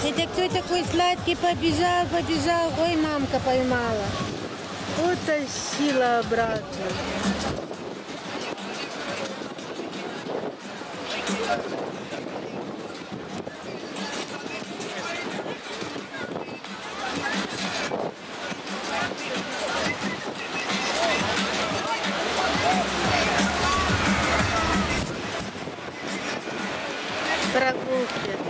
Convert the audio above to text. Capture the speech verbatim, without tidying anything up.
Это кто такой сладкий побежал, побежал. Ой, мамка поймала. Утащила обратно. Прогулки.